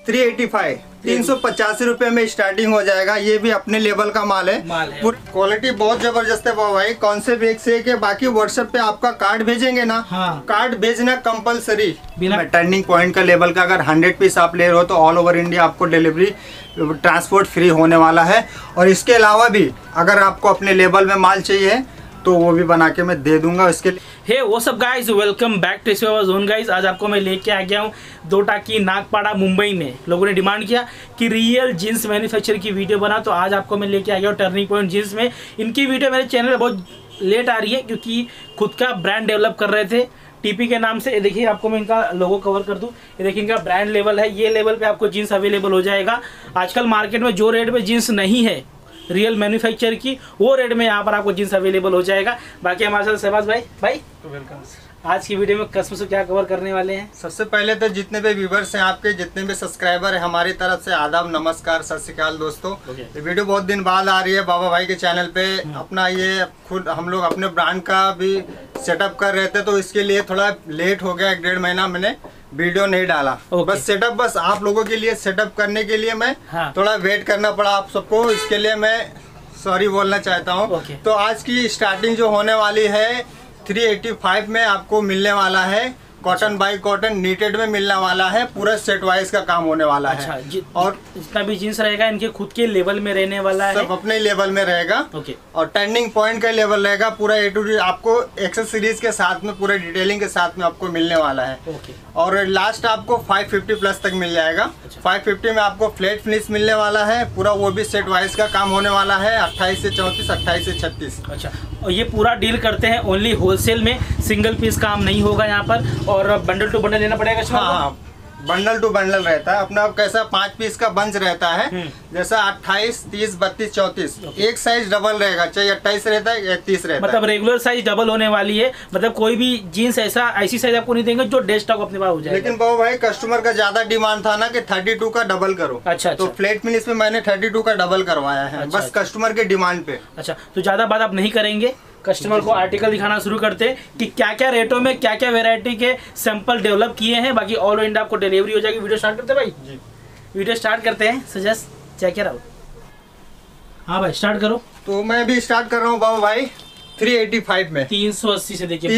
385 385 रुपए में स्टार्टिंग हो जाएगा। ये भी अपने लेवल का माल है। क्वालिटी बहुत जबरदस्त है भाई, कौन से एक से के। बाकी व्हाट्सएप पे आपका कार्ड भेजेंगे ना, कार्ड भेजना कंपलसरी। टर्निंग पॉइंट का लेवल का अगर 100 पीस आप ले रहे हो तो ऑल ओवर इंडिया आपको डिलीवरी ट्रांसपोर्ट फ्री होने वाला है। और इसके अलावा भी अगर आपको अपने लेवल में माल चाहिए तो वो भी बना के मैं दे दूंगा। इसके लिए hey what's up guys, welcome back to zone guys. आज आपको मैं लेके आ गया हूँ दो टाकी नागपाड़ा मुंबई में। लोगों ने डिमांड किया कि रियल जींस मैन्युफैक्चर की वीडियो बना, तो आज आपको मैं लेके आ गया हूँ टर्निंग पॉइंट जींस में। इनकी वीडियो मेरे चैनल पर बहुत लेट आ रही है क्योंकि खुद का ब्रांड डेवलप कर रहे थे टीपी के नाम से। ये देखिए, आपको मैं इनका लोगो कवर कर दूं। ये देखिए, इनका ब्रांड लेवल है। ये लेवल पे आपको जीन्स अवेलेबल हो जाएगा। आजकल मार्केट में जो रेट में जीन्स नहीं है रियल मैन्युफैक्चर की, वो रेट में यहाँ पर आपको जीन्स अवेलेबल हो जाएगा। बाकी हमारे साथ शहबाज भाई वेलकम। आज की वीडियो में कस्टमर से क्या कवर करने वाले हैं? सबसे पहले तो जितने भी व्यूवर्स हैं आपके, जितने भी सब्सक्राइबर हैं, हमारी तरफ से आदाब, नमस्कार, सत श्री अकाल दोस्तों। ये वीडियो बहुत दिन बाद आ रही है बाबा भाई के चैनल पे। अपना ये खुद हम लोग अपने ब्रांड का भी सेटअप कर रहे थे, तो इसके लिए थोड़ा लेट हो गया। 1-1.5 महीना मैंने वीडियो नहीं डाला। बस सेटअप, बस आप लोगों के लिए सेटअप करने के लिए मैं थोड़ा वेट करना पड़ा आप सबको। इसके लिए मैं सॉरी बोलना चाहता हूँ। तो आज की स्टार्टिंग जो होने वाली है 385 में आपको मिलने वाला है। कॉटन बाई कॉटन नीटेड में मिलने वाला है। पूरा सेट वाइज का काम होने वाला है। और जितना भी जींस रहेगा इनके खुद के लेवल में रहने वाला है, सब अपने लेवल में रहेगा। और टर्निंग पॉइंट का लेवल रहेगा पूरा A to D आपको एक्सेसरीज के साथ में, पूरा डिटेलिंग के साथ में आपको मिलने वाला है। और लास्ट आपको 550 प्लस तक मिल जाएगा। 550 में आपको फ्लैट फिनिश मिलने वाला है पूरा, वो भी सेट वाइज का काम होने वाला है। 28 से 34, 28 से 36। अच्छा, और ये पूरा डील करते हैं ओनली होलसेल में, सिंगल पीस काम नहीं होगा यहाँ पर। और बंडल टू बंडल लेना पड़ेगा। हाँ, बंडल टू बंडल रहता है अपना। कैसा 5 पीस का बंच रहता है, जैसा 28, 30, 32, 34। एक साइज डबल रहेगा, चाहे 28 रहता है या 30 रहता है। मतलब रेगुलर साइज डबल होने वाली है। मतलब कोई भी जीन्स ऐसी साइज आपको नहीं देंगे जो डेढ़ स्टॉक अपने पास हो जाएगा। लेकिन बाबू भाई कस्टमर का ज्यादा डिमांड था ना कि 32 का डबल करो। अच्छा, तो फ्लैट फिनिश में मैंने 32 का डबल करवाया है। बस कस्टमर के डिमांड पे। अच्छा, तो ज्यादा बात आप नहीं करेंगे, कस्टमर को आर्टिकल दिखाना शुरू करते हैं कि क्या क्या रेटों में क्या क्या वैरायटी के सैंपल डेवलप किए हैं। बाकी ऑल ओवर इंडिया आपको डिलीवरी हो जाएगी। वीडियो स्टार्ट करते हैं भाई जी। वीडियो स्टार्ट करते हैं। सजेस्ट चेक कर रहा हूँ। हाँ भाई, स्टार्ट करो। तो मैं भी स्टार्ट कर रहा हूँ बाबू भाई 385 में। 380 से देखिए,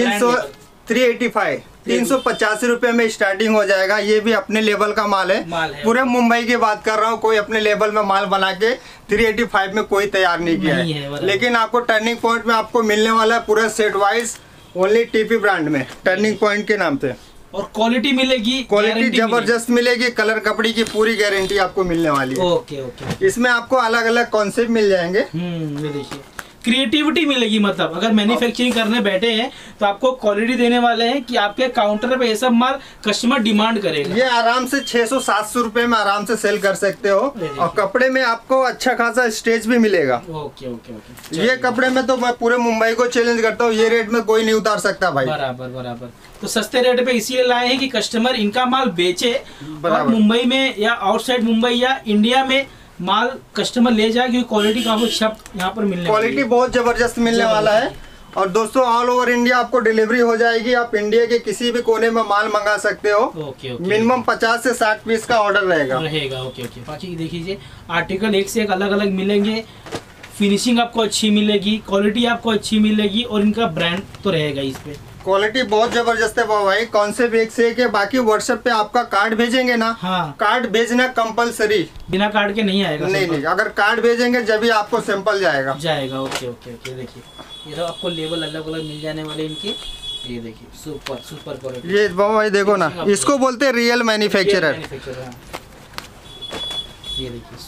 385 385 रुपए में स्टार्टिंग हो जाएगा। ये भी अपने लेवल का माल है। पूरे मुंबई की बात कर रहा हूँ। कोई अपने लेवल में माल बना के 385 में कोई तैयार नहीं किया है। लेकिन आपको टर्निंग पॉइंट में आपको मिलने वाला है पूरा set wise, only TP brand में, टर्निंग पॉइंट के नाम से। और क्वालिटी मिलेगी, क्वालिटी जबरदस्त मिलेगी। कलर कपड़े की पूरी गारंटी आपको मिलने वाली है। ओके। इसमें आपको अलग अलग कॉन्सेप्ट मिल जाएंगे। ये देखिए, क्रिएटिविटी मिलेगी। मतलब अगर मैन्युफैक्चरिंग करने बैठे हैं तो आपको क्वालिटी देने वाले हैं कि आपके काउंटर पे ये सब माल कस्टमर डिमांड करेगा। ये आराम से 600-700 रुपए में आराम से सेल कर सकते हो। और कपड़े में आपको अच्छा खासा स्टेज भी मिलेगा। ओके। ये कपड़े में तो मैं पूरे मुंबई को चैलेंज करता हूँ, ये रेट में कोई नहीं उतार सकता भाई। बराबर। तो सस्ते रेट पे इसीलिए लाए हैं कि कस्टमर इनका माल बेचे और मुंबई में या आउटसाइड मुंबई या इंडिया में माल कस्टमर ले जाए, क्योंकि क्वालिटी का यहाँ पर मिलने, क्वालिटी बहुत जबरदस्त मिलने वाला है। और दोस्तों ऑल ओवर इंडिया आपको डिलीवरी हो जाएगी। आप इंडिया के किसी भी कोने में माल मंगा सकते हो। मिनिमम 50 से 60 पीस का ऑर्डर रहेगा। ओके। बाकी देखिए, आर्टिकल एक से एक अलग अलग मिलेंगे। फिनिशिंग आपको अच्छी मिलेगी, क्वालिटी आपको अच्छी मिलेगी और इनका ब्रांड तो रहेगा इस पे। क्वालिटी बहुत जबरदस्त है भाई, कौन से भी एक से के। बाकी व्हाट्सएप पे आपका कार्ड भेजेंगे ना, कार्ड भेजना कंपलसरी। बिना कार्ड के नहीं आएगा? नहीं, अगर कार्ड भेजेंगे जब भी आपको सैंपल जाएगा। ओके। देखिए, ये तो आपको लेवल अलग अलग मिल जाने वाले इनके। ये देखिए, सुपर क्वालिटी। ये भाई देखो ना, इसको बोलते हैं रियल मैन्युफैक्चरर। ये देखिए,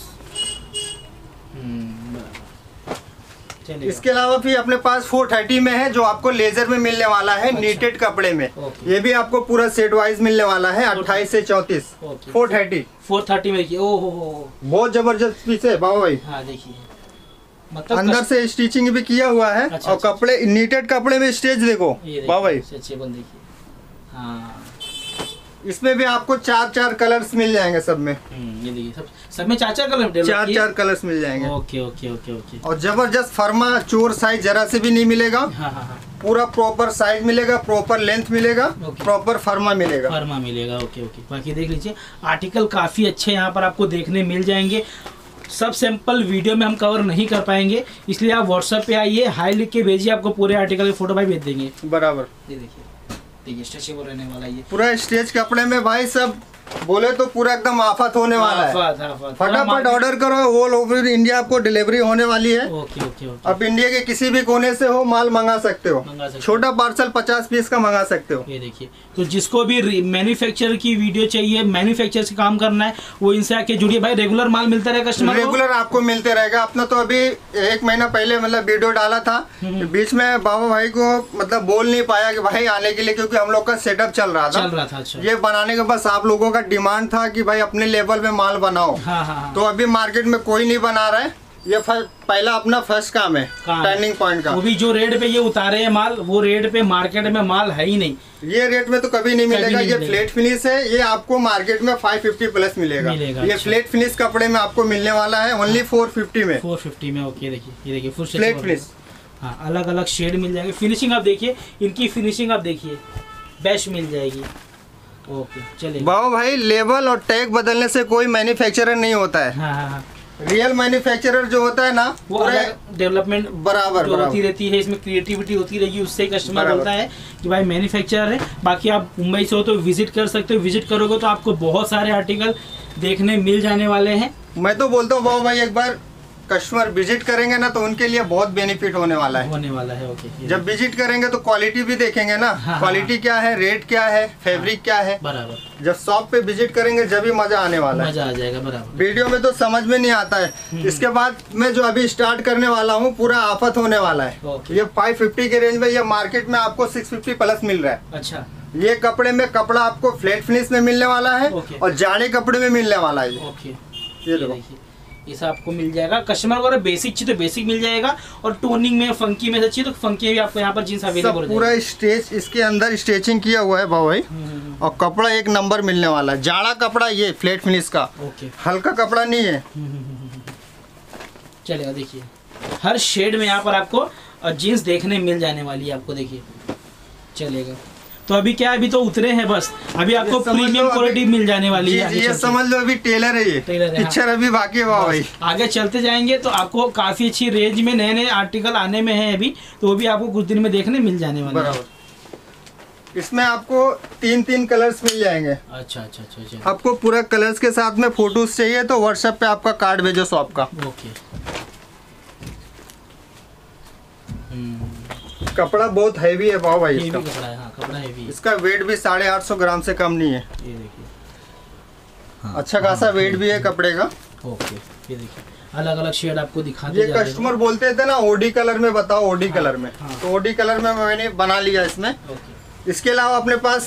इसके अलावा भी अपने पास 430 में है, जो आपको लेजर में मिलने वाला है। नीटेड कपड़े में ये भी आपको पूरा सेट वाइज मिलने वाला है। 28 से 34। 430 में देखिए, ओहो बहुत जबरदस्त पीस है बाबा भाई। हाँ देखिए, मतलब अंदर से स्टिचिंग भी किया हुआ है। और कपड़े नीटेड कपड़े में स्टेज देखो बाबा भाई। देखिए, हाँ इसमें भी आपको 4 कलर्स मिल जाएंगे सब में। ये देखिए सब में 4 कलर, 4 कलर्स मिल जाएंगे। Okay okay okay okay. और जबरदस्त फर्मा चोर साइज जरा से भी नहीं मिलेगा। हाँ हाँ हाँ। पूरा प्रॉपर साइज मिलेगा, प्रॉपर लेंथ मिलेगा, प्रॉपर फर्मा मिलेगा। फर्मा मिलेगा, ओके ओके। बाकी देख लीजिए आर्टिकल काफी अच्छे यहाँ पर आपको देखने मिल जाएंगे। सब सैंपल वीडियो में हम कवर नहीं कर पाएंगे, इसलिए आप व्हाट्सएप पे आइए, हाई लिख के भेजिए, आपको पूरे आर्टिकल के फोटो भाई भेज देंगे। बराबर। ये देखिए स्ट्रेचेबल रहने वाला ये पूरा स्टेज कपड़े में भाई, सब बोले तो पूरा एकदम आफत होने वाला है। फटाफट ऑर्डर करो, ऑल ओवर इंडिया आपको डिलीवरी होने वाली है। Okay okay okay. अब इंडिया के किसी भी कोने से हो माल मंगा सकते हो, छोटा पार्सल 50 पीस का मंगा सकते हो। ये देखिए, तो जिसको भी मैन्युफैक्चर की वीडियो चाहिए, मैन्युफैक्चर से काम करना है, वो इनसे आके जुड़िए भाई। रेगुलर माल मिलता रहेगा कस्टमर, रेगुलर आपको मिलते रहेगा। अपना तो अभी 1 महीना पहले मतलब वीडियो डाला था, बीच में बाबा भाई को मतलब बोल नहीं पाया कि भाई आने के लिए, क्योंकि हम लोग का सेटअप चल रहा था। अच्छा। ये बनाने के बस आप लोगों का डिमांड था कि भाई अपने लेवल में माल बनाओ। हाँ। तो अभी मार्केट में कोई नहीं बना रहा है, ये पहला अपना फर्स्ट काम है टर्निंग पॉइंट का। वो भी जो रेट पे ये उतारे हैं माल, वो रेट पे मार्केट में माल है ही नहीं। ये रेट में तो कभी नहीं मिलेगा। ये फ्लैट फिनिश है, ये आपको मार्केट में 550 प्लस मिलेगा। ये फ्लैट फिनिश कपड़े में आपको मिलने वाला है ओनली 450 में। 450 में, ओके। देखिए ये देखिए फुल फ्लैट फिनिश। हाँ, अलग अलग शेड मिल जाएंगे। फिनिशिंग आप देखिए, इनकी फिनिशिंग आप देखिए, बेस्ट मिल जाएगी। ओके चलिए बाबा भाई, लेवल और टैग बदलने से कोई मैन्युफैक्चरर नहीं होता है। हाँ। रियल मैन्युफैक्चरर जो होता है ना, वो डेवलपमेंट बराबर होती रहती है, इसमें क्रिएटिविटी होती रहेगी, उससे कस्टमर बोलता है कि भाई मैन्युफैक्चरर है। बाकी आप मुंबई से हो तो विजिट कर सकते हो, विजिट करोगे तो आपको बहुत सारे आर्टिकल देखने मिल जाने वाले हैं। मैं तो बोलता हूँ बाबा भाई, एक बार कस्टमर विजिट करेंगे ना तो उनके लिए बहुत बेनिफिट होने वाला है। ओके। जब विजिट करेंगे तो क्वालिटी भी देखेंगे ना। क्वालिटी क्या है, रेट क्या है, फैब्रिक क्या है। बराबर। जब शॉप पे विजिट करेंगे जब भी मजा आने वाला है। मजा आ जाएगा। बराबर। वीडियो में तो समझ में नहीं आता है। इसके बाद मैं जो अभी स्टार्ट करने वाला हूँ पूरा आफत होने वाला है। ये 550 के रेंज में, ये मार्केट में आपको 650 प्लस मिल रहा है। अच्छा। ये कपड़े में कपड़ा आपको फ्लैट फिनिश में मिलने वाला है और जाड़े कपड़े में मिलने वाला है। ये देखो, ये सब आपको मिल जाएगा। कस्टमर को अगर बेसिक चाहिए तो बेसिक मिल जाएगा, और टोनिंग में फंकी में चाहिए तो फंकी भी आपको यहाँ पर जींस अवेलेबल है। पूरा स्टेच इसके अंदर स्टिचिंग किया हुआ है भाई। और कपड़ा एक नंबर मिलने वाला है। जाड़ा कपड़ा ये फ्लैट फिनिश का। ओके। हल्का कपड़ा नहीं है। चलेगा। देखिए हर शेड में यहाँ पर आपको जीन्स देखने मिल जाने वाली है, आपको देखिए चलेगा। तो अभी क्या, अभी तो उतरे हैं बस, अभी आपको प्रीमियम क्वालिटी मिल जाने वाली है। ये समझ लो अभी टेलर है, ये पिक्चर अभी बाकी है भाई। आगे चलते जाएंगे तो आपको काफी अच्छी रेंज में नए नए आर्टिकल आने में है अभी, तो वो भी आपको कुछ दिन में देखने मिल जाने वाले हैं। इसमें आपको 3 कलर्स मिल जाएंगे। अच्छा। आपको पूरा कलर्स के साथ में फोटोज चाहिए तो व्हाट्सएप पे आपका कार्ड भेजो शॉप का। ओके। कपड़ा बहुत हैवी है भाई इसका। कपड़ा है, हाँ, कपड़ा हैवी। इसका वेट भी 850 ग्राम से कम नहीं है। ये देखिए, हाँ, अच्छा खासा वेट भी है कपड़े का। ओके। ये देखिए अलग अलग शेड आपको दिखाते ये कस्टमर बोलते थे ना ओडी कलर में बताओ, ओडी कलर में। तो ओडी कलर में मैंने बना लिया इसमें। इसके अलावा अपने पास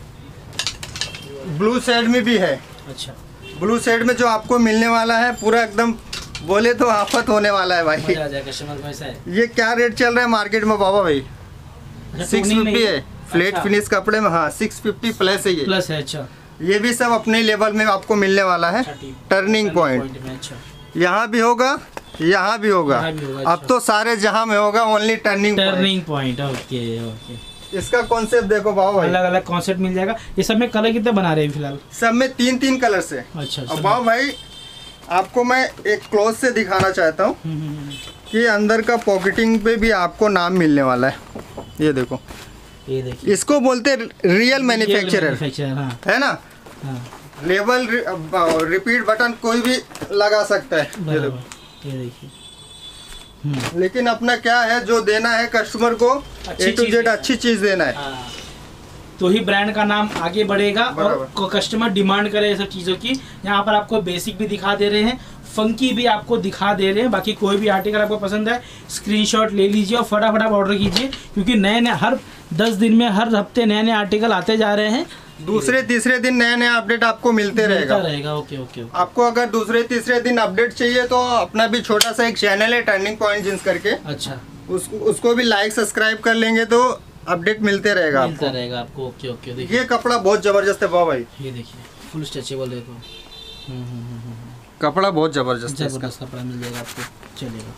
ब्लू शेड में भी है। अच्छा। ब्लू शेड में जो आपको मिलने वाला है पूरा एकदम बोले तो आफत होने वाला है भाई। मजा आ जाएगा कस्टमर को। ऐसा है। ये क्या रेट चल रहा है मार्केट में बाबा भाई? 650 है फ्लैट फिनिश कपड़े में। हाँ 650 प्लस है ये। प्लस है। अच्छा। ये भी सब अपने लेवल में आपको मिलने वाला है। टर्निंग पॉइंट यहाँ भी होगा, यहाँ भी होगा। अब तो सारे जहाँ में होगा ओनली टर्निंग पॉइंट। ओके। इसका कॉन्सेप्ट देखो बाबा भाई, अलग अलग कॉन्सेप्ट मिल जाएगा। ये सब में कलर कितने बना रहे हैं फिलहाल? सब में 3 कलर से। अच्छा। अब बाबा भाई आपको मैं एक क्लोज से दिखाना चाहता हूँ कि अंदर का पॉकेटिंग पे भी आपको नाम मिलने वाला है। ये देखो, ये देखिए, इसको बोलते रियल मैन्युफैक्चरर है ना। लेवल रिपीट बटन कोई भी लगा सकता है। ये देखिए। लेकिन अपना क्या है, जो देना है कस्टमर को A to Z अच्छी चीज देना है, तो ही ब्रांड का नाम आगे बढ़ेगा और कस्टमर डिमांड करे ये सब चीज़ों की। यहाँ पर आपको बेसिक भी दिखा दे रहे हैं, फंकी भी आपको दिखा दे रहे हैं। बाकी कोई भी आर्टिकल आपको पसंद है स्क्रीनशॉट ले लीजिए और फटाफट आप ऑर्डर कीजिए, क्योंकि नए नए हर 10 दिन में हर हफ्ते नए नए आर्टिकल आते जा रहे हैं। दूसरे तीसरे दिन नए नए अपडेट आपको मिलते रहेगा। ओके। आपको अगर दूसरे तीसरे दिन अपडेट चाहिए तो अपना भी छोटा सा एक चैनल है टर्निंग पॉइंट जींस करके। अच्छा। उसको भी लाइक सब्सक्राइब कर लेंगे तो अपडेट मिलते रहेगा आपको। ओके ओके, देखिए ये कपड़ा बहुत जबरदस्त है बाबा भाई, ये देखिए फुल स्ट्रेचेबल देखो। कपड़ा बहुत जबरदस्त है, जबरदस्त कपड़ा मिल जाएगा आपको, चलेगा।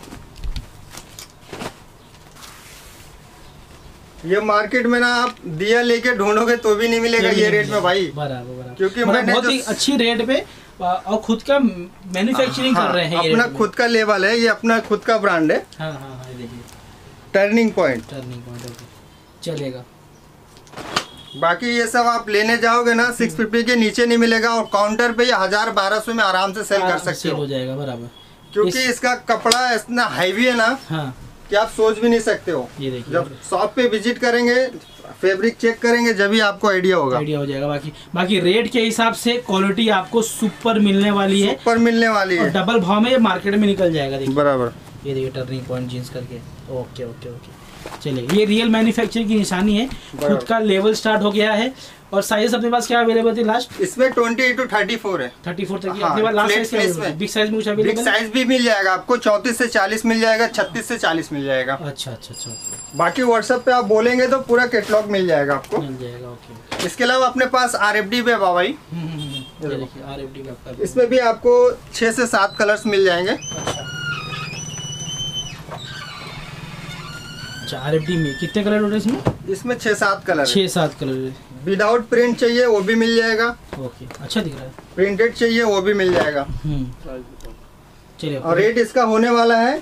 ये मार्केट में ना आप दिया लेके ढूंढोगे तो भी नहीं मिलेगा ये रेट में भाई, बराबर। क्योंकि मैंने बहुत ही अच्छी रेट पे और खुद का मैन्युफैक्चरिंग कर रहे हैं। अपना खुद का लेवल है, ये अपना खुद का ब्रांड है। हाँ, देखिए टर्निंग पॉइंट चलेगा। बाकी ये सब आप लेने जाओगे ना 650 के नीचे नहीं मिलेगा, और काउंटर पे 1000-1200 में आराम से सेल कर सकते हो जाएगा, बराबर। क्योंकि इसका कपड़ा इतना हैवी है ना कि आप सोच भी नहीं सकते हो। ये देखिए, जब शॉप पे विजिट करेंगे, फैब्रिक चेक करेंगे, जब भी आपको आइडिया हो जाएगा। बाकी रेट के हिसाब से क्वालिटी आपको सुपर मिलने वाली है, और डबल भाव में ये मार्केट में निकल जाएगा। देखिए बराबर, ये देखिए टर्निंग पॉइंट जींस करके। ओके ओके ओके, चलिए। ये रियल मैन्युफैक्चरिंग की निशानी है, खुद का लेवल स्टार्ट हो गया है। और साइज अपने पास क्या अवेलेबल थी लास्ट? इसमें 28 to 34 है, 34 तक। अपने पास लास्ट साइज क्या है? बिग साइज में कुछ अवेलेबल? बिग साइज भी मिल जाएगा आपको, 34 से 40 मिल जाएगा, 36 से 40 मिल जाएगा। अच्छा। बाकी व्हाट्सएप पे आप बोलेंगे तो पूरा कैटलॉग मिल जाएगा आपको। ओके। इसके अलावा अपने पास RFD भी है भाई, RFD इसमें भी आपको 6 से 7 कलर्स मिल जाएंगे। अच्छा, RFD में कितने कलर होते हैं इसमें 6-7 कलर। 6-7 कलर। विदाउट प्रिंट चाहिए वो भी मिल जाएगा। ओके, अच्छा दिख रहा है। प्रिंटेड चाहिए वो भी मिल जाएगा। चलिए। और रेट इसका होने वाला है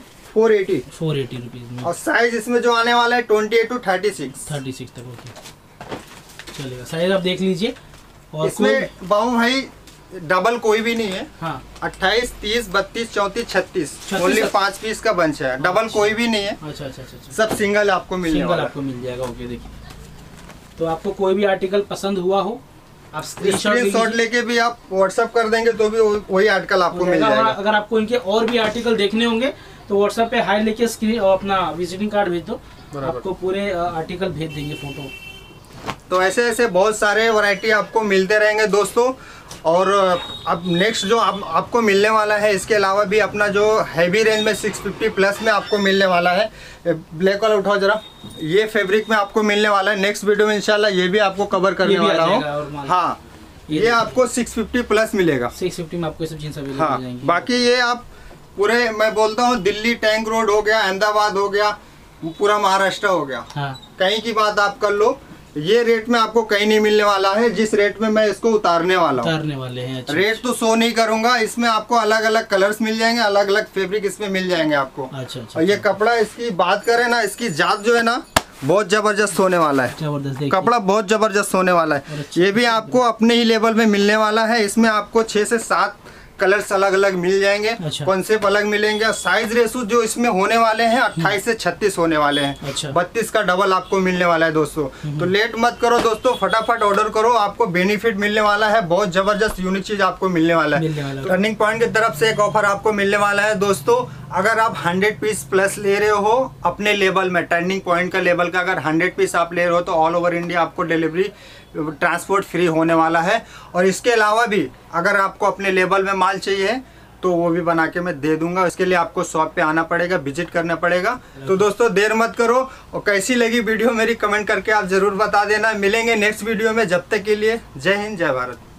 480 रुपीज में। और साइज इसमें जो आने वाला है 28 to 36 तक। ओके, चलेगा। साइज आप देख लीजिए। और इसमें बाबू भाई डबल कोई भी नहीं है। हाँ। 28, 30, 32, 34, 36 ओनली 5 पीस का बंच है, डबल कोई भी नहीं है। अच्छा। सब सिंगल आपको मिल जाएगा। ओके, देखिए। तो आपको कोई भी आर्टिकल पसंद हुआ हो, आप स्क्रीनशॉट लेके भी आप व्हाट्सएप कर देंगे तो भी वही आर्टिकल आपको मिल जाएगा। अगर आपको इनके और भी आर्टिकल देखने होंगे तो व्हाट्सएप पे हाई लेके स्क्रीन और अपना विजिटिंग कार्ड भेज दो, आपको पूरे आर्टिकल भेज देंगे, फोटो। तो ऐसे बहुत सारे वैरायटी आपको मिलते रहेंगे दोस्तों। और अब नेक्स्ट जो आपको मिलने वाला है, इसके अलावा भी अपना जो हैवी रेंज में 650 प्लस में आपको मिलने वाला है, ब्लैक वाला उठाओ जरा, ये फैब्रिक में आपको मिलने वाला है। नेक्स्ट वीडियो में इंशाल्लाह ये भी आपको कवर करने वाला हूँ। हाँ, ये आपको 650 प्लस मिलेगा। 650 में आपको सब चीज़ अवेलेबल हो जाएंगी। बाकी ये आप पूरे, मैं बोलता हूँ, दिल्ली टैंक रोड हो गया, अहमदाबाद हो गया, पूरा महाराष्ट्र हो गया, कहीं की बात आप कर लो, ये रेट में आपको कहीं नहीं मिलने वाला है। जिस रेट में मैं इसको उतारने वाला हूँ, अच्छा। रेट तो शो नहीं करूंगा, इसमें आपको अलग अलग कलर्स मिल जाएंगे, अलग अलग फैब्रिक इसमें मिल जाएंगे आपको। अच्छा। और ये कपड़ा, इसकी बात करें ना, इसकी जात जो है ना बहुत जबरदस्त होने वाला है। कपड़ा बहुत जबरदस्त होने वाला है। ये भी आपको अपने ही लेवल में मिलने वाला है। इसमें आपको 6 से 7 कलर्स अलग अलग मिल जाएंगे। अच्छा। कॉन्सेप्ट अलग मिलेंगे। साइज रेशो जो इसमें होने वाले हैं 28 से 36 होने वाले हैं। अच्छा। 32 का डबल आपको मिलने वाला है दोस्तों। तो लेट मत करो दोस्तों, फटाफट ऑर्डर करो, आपको बेनिफिट मिलने वाला है। बहुत जबरदस्त यूनिक चीज आपको मिलने वाला है। टर्निंग पॉइंट की तरफ से एक ऑफर आपको मिलने वाला है दोस्तों। अगर आप 100 पीस प्लस ले रहे हो अपने लेवल में, टर्निंग पॉइंट का लेवल का अगर 100 पीस आप ले रहे हो तो ऑल ओवर इंडिया आपको डिलीवरी, ट्रांसपोर्ट फ्री होने वाला है। और इसके अलावा भी अगर आपको अपने लेवल में माल चाहिए तो वो भी बना के मैं दे दूंगा। इसके लिए आपको शॉप पे आना पड़ेगा, विजिट करना पड़ेगा। तो दोस्तों देर मत करो, और कैसी लगी वीडियो मेरी कमेंट करके आप जरूर बता देना। मिलेंगे नेक्स्ट वीडियो में, जब तक के लिए जय हिंद, जय भारत।